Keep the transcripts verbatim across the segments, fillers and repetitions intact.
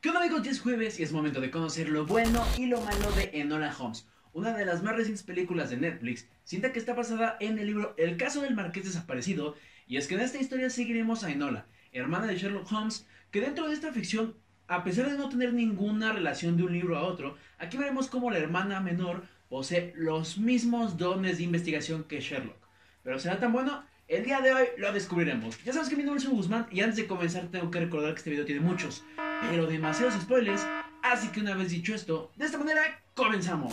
¿Qué onda, amigos? Ya es jueves y es momento de conocer lo bueno y lo malo de Enola Holmes, una de las más recientes películas de Netflix, cinta que está basada en el libro El caso del marqués desaparecido. Y es que en esta historia seguiremos a Enola, hermana de Sherlock Holmes, que dentro de esta ficción, a pesar de no tener ninguna relación de un libro a otro, aquí veremos cómo la hermana menor posee los mismos dones de investigación que Sherlock. Pero será tan bueno, el día de hoy lo descubriremos. Ya sabes que mi nombre es Hugo Guzmán y antes de comenzar tengo que recordar que este video tiene muchos, pero demasiados spoilers, así que una vez dicho esto, de esta manera comenzamos.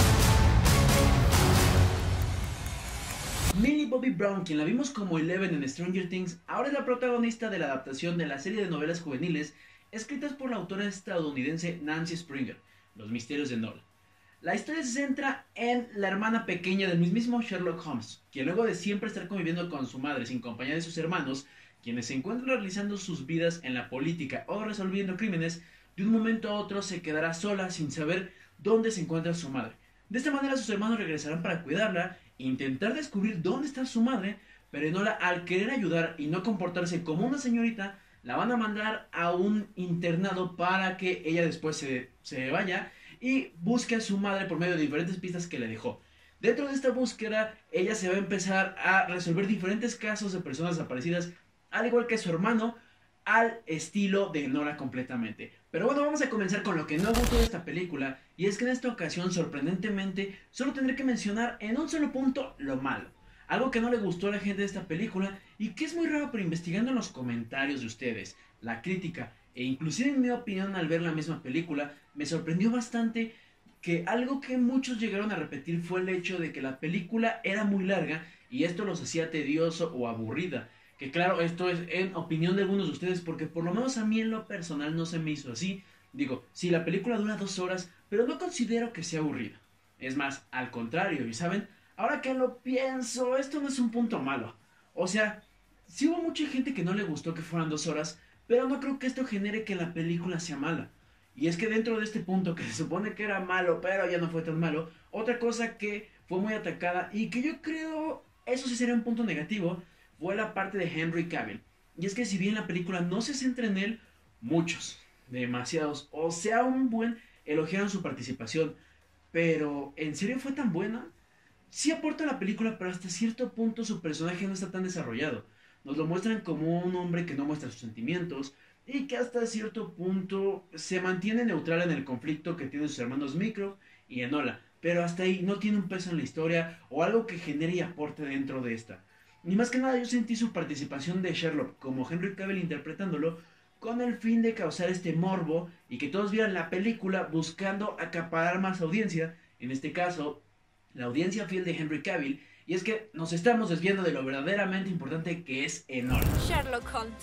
Millie Bobby Brown, quien la vimos como Eleven en Stranger Things, ahora es la protagonista de la adaptación de la serie de novelas juveniles escritas por la autora estadounidense Nancy Springer, Los misterios de Enola. La historia se centra en la hermana pequeña del mismísimo Sherlock Holmes, quien luego de siempre estar conviviendo con su madre sin compañía de sus hermanos, quienes se encuentran realizando sus vidas en la política o resolviendo crímenes, de un momento a otro se quedará sola sin saber dónde se encuentra su madre. De esta manera sus hermanos regresarán para cuidarla e intentar descubrir dónde está su madre, pero Enola, al querer ayudar y no comportarse como una señorita, la van a mandar a un internado para que ella después se, se vaya y busque a su madre por medio de diferentes pistas que le dejó. Dentro de esta búsqueda, ella se va a empezar a resolver diferentes casos de personas desaparecidas, al igual que su hermano, al estilo de Enola completamente. Pero bueno, vamos a comenzar con lo que no gustó de esta película, y es que en esta ocasión, sorprendentemente, solo tendré que mencionar en un solo punto lo malo. Algo que no le gustó a la gente de esta película, y que es muy raro, pero investigando en los comentarios de ustedes, la crítica, e inclusive en mi opinión al ver la misma película, me sorprendió bastante que algo que muchos llegaron a repetir fue el hecho de que la película era muy larga, y esto los hacía tedioso o aburrida. Que claro, esto es en opinión de algunos de ustedes, porque por lo menos a mí en lo personal no se me hizo así. Digo, sí, la película dura dos horas, pero no considero que sea aburrida. Es más, al contrario, y saben, ahora que lo pienso, esto no es un punto malo. O sea, sí hubo mucha gente que no le gustó que fueran dos horas, pero no creo que esto genere que la película sea mala. Y es que dentro de este punto, que se supone que era malo, pero ya no fue tan malo, otra cosa que fue muy atacada y que yo creo, eso sí sería un punto negativo, fue la parte de Henry Cavill. Y es que si bien la película no se centra en él, muchos, demasiados, o sea un buen, elogiaron su participación. Pero, ¿en serio fue tan buena? Sí aporta a la película, pero hasta cierto punto su personaje no está tan desarrollado. Nos lo muestran como un hombre que no muestra sus sentimientos y que hasta cierto punto se mantiene neutral en el conflicto que tienen sus hermanos Micro y Enola. Pero hasta ahí no tiene un peso en la historia o algo que genere y aporte dentro de esta. Ni más que nada yo sentí su participación de Sherlock como Henry Cavill interpretándolo con el fin de causar este morbo y que todos vieran la película buscando acaparar más audiencia, en este caso la audiencia fiel de Henry Cavill, y es que nos estamos desviando de lo verdaderamente importante que es Enola. Sherlock Holmes.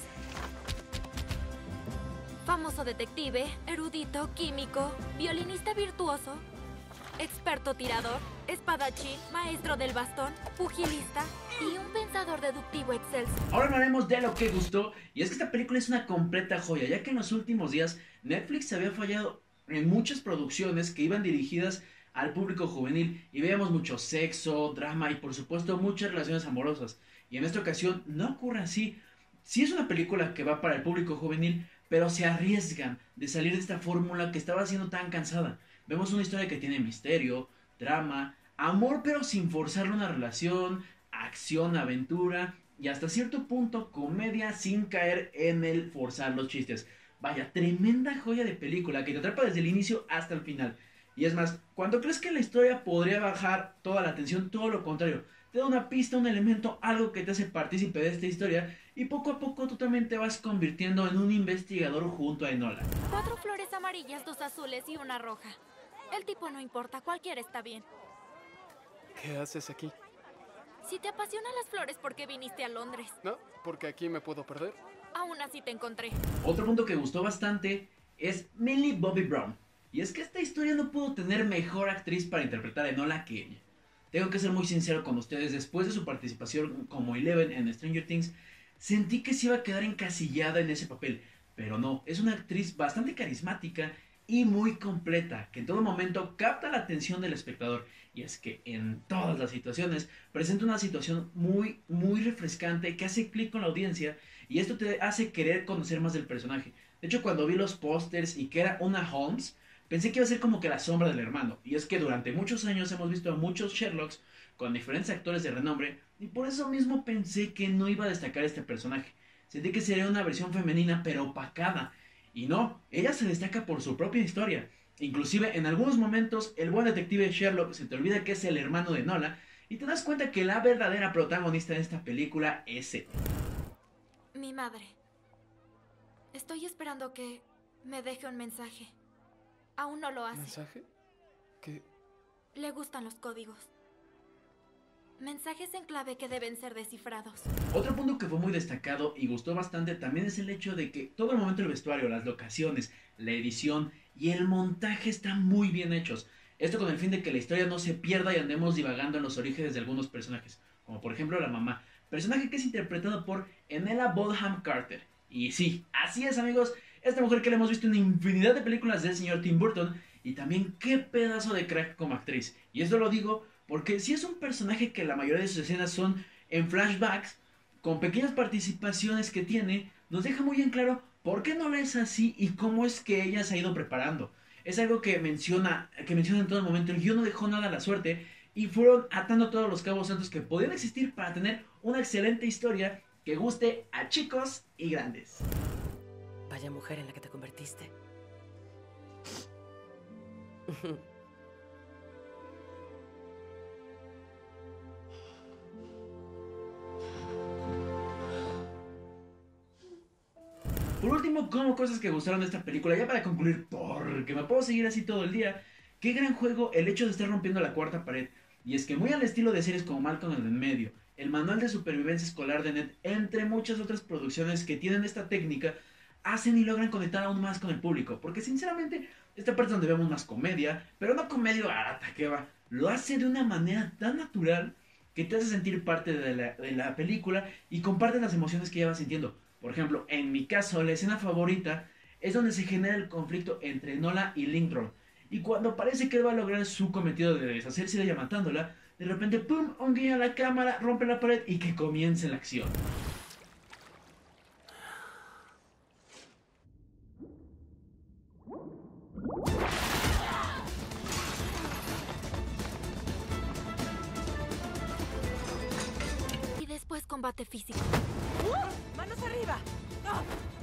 Famoso detective, erudito, químico, violinista virtuoso, experto tirador, espadachín, maestro del bastón, pugilista y un pensador deductivo excelso. Ahora hablaremos de lo que gustó, y es que esta película es una completa joya, ya que en los últimos días Netflix había fallado en muchas producciones que iban dirigidas al público juvenil y veíamos mucho sexo, drama y por supuesto muchas relaciones amorosas. Y en esta ocasión no ocurre así. Sí es una película que va para el público juvenil, pero se arriesgan de salir de esta fórmula que estaba siendo tan cansada. Vemos una historia que tiene misterio, drama, amor pero sin forzar una relación, acción, aventura y hasta cierto punto comedia sin caer en el forzar los chistes. Vaya, tremenda joya de película que te atrapa desde el inicio hasta el final. Y es más, cuando crees que la historia podría bajar toda la atención, todo lo contrario. Te da una pista, un elemento, algo que te hace partícipe de esta historia y poco a poco tú también te vas convirtiendo en un investigador junto a Enola. Cuatro flores amarillas, dos azules y una roja. El tipo no importa, cualquiera está bien. ¿Qué haces aquí? Si te apasionan las flores, ¿por qué viniste a Londres? No, porque aquí me puedo perder. Aún así te encontré. Otro punto que gustó bastante es Millie Bobby Brown. Y es que esta historia no pudo tener mejor actriz para interpretar a Enola que ella. Tengo que ser muy sincero con ustedes, después de su participación como Eleven en Stranger Things, sentí que se iba a quedar encasillada en ese papel. Pero no, es una actriz bastante carismática y muy completa, que en todo momento capta la atención del espectador. Y es que en todas las situaciones presenta una situación muy, muy refrescante que hace clic con la audiencia y esto te hace querer conocer más del personaje. De hecho, cuando vi los pósters y que era una Holmes, pensé que iba a ser como que la sombra del hermano. Y es que durante muchos años hemos visto a muchos Sherlocks con diferentes actores de renombre, y por eso mismo pensé que no iba a destacar este personaje. Sentí que sería una versión femenina pero opacada. Y no, ella se destaca por su propia historia. Inclusive en algunos momentos el buen detective Sherlock se te olvida que es el hermano de Nola y te das cuenta que la verdadera protagonista de esta película es él. Mi madre. Estoy esperando que me deje un mensaje. Aún no lo hace. ¿Mensaje? ¿Qué? Le gustan los códigos. Mensajes en clave que deben ser descifrados. Otro punto que fue muy destacado y gustó bastante también es el hecho de que todo el momento del vestuario, las locaciones, la edición y el montaje están muy bien hechos. Esto con el fin de que la historia no se pierda y andemos divagando en los orígenes de algunos personajes, como por ejemplo la mamá, personaje que es interpretado por Enela Bonham Carter. Y sí, así es amigos, esta mujer que le hemos visto en infinidad de películas del señor Tim Burton y también qué pedazo de crack como actriz. Y esto lo digo porque si es un personaje que la mayoría de sus escenas son en flashbacks, con pequeñas participaciones que tiene, nos deja muy en claro por qué no es así y cómo es que ella se ha ido preparando. Es algo que menciona, que menciona en todo momento, el guion no dejó nada a la suerte y fueron atando todos los cabos sueltos que podían existir para tener una excelente historia que guste a chicos y grandes. Vaya mujer en la que te convertiste. Por último, como cosas que gustaron de esta película, ya para concluir, porque me puedo seguir así todo el día, qué gran juego el hecho de estar rompiendo la cuarta pared. Y es que muy al estilo de series como Malcolm en el medio, el manual de supervivencia escolar de Ned, entre muchas otras producciones que tienen esta técnica, hacen y logran conectar aún más con el público. Porque sinceramente, esta parte es donde vemos más comedia, pero no comedia barata que va. Lo hace de una manera tan natural que te hace sentir parte de la, de la película y compartes las emociones que ya vas sintiendo. Por ejemplo, en mi caso, la escena favorita es donde se genera el conflicto entre Nola y Lindros. Y cuando parece que él va a lograr su cometido de deshacerse de ella matándola, de repente, ¡pum!, un guiño a la cámara, rompe la pared y que comience la acción. Y después combate físico. ¡Uh! ¡Manos arriba! ¡Oh!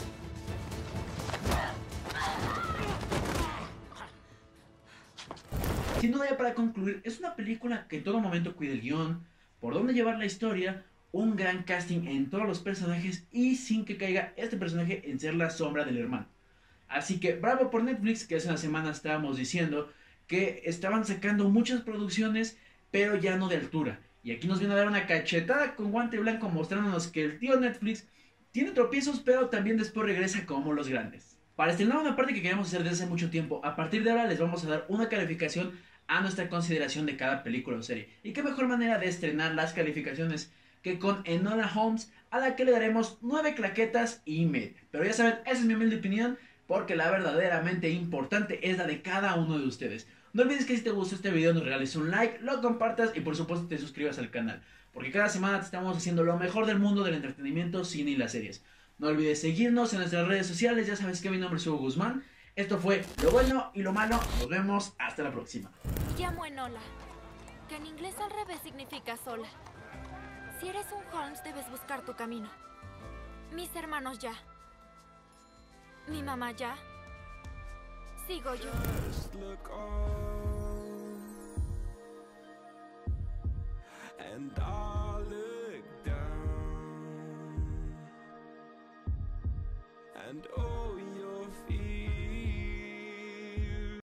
Sin duda, ya para concluir, es una película que en todo momento cuida el guión, por dónde llevar la historia, un gran casting en todos los personajes y sin que caiga este personaje en ser la sombra del hermano. Así que bravo por Netflix, que hace una semana estábamos diciendo que estaban sacando muchas producciones, pero ya no de altura. Y aquí nos viene a dar una cachetada con guante blanco mostrándonos que el tío Netflix tiene tropiezos, pero también después regresa como los grandes. Para estrenar una parte que queríamos hacer desde hace mucho tiempo, a partir de ahora les vamos a dar una calificación a nuestra consideración de cada película o serie. Y qué mejor manera de estrenar las calificaciones que con Enola Holmes, a la que le daremos nueve claquetas y media. Pero ya saben, esa es mi humilde opinión, porque la verdaderamente importante es la de cada uno de ustedes. No olvides que si te gustó este video nos regales un like, lo compartas y por supuesto te suscribas al canal, porque cada semana te estamos haciendo lo mejor del mundo del entretenimiento, cine y las series. No olvides seguirnos en nuestras redes sociales, ya sabes que mi nombre es Hugo Guzmán. Esto fue Lo Bueno y Lo Malo, nos vemos hasta la próxima. Llamo Enola, que en inglés al revés significa sola. Si eres un Holmes debes buscar tu camino. Mis hermanos ya. Mi mamá ya. Sigo yo. Just look on, and I'll look down, and oh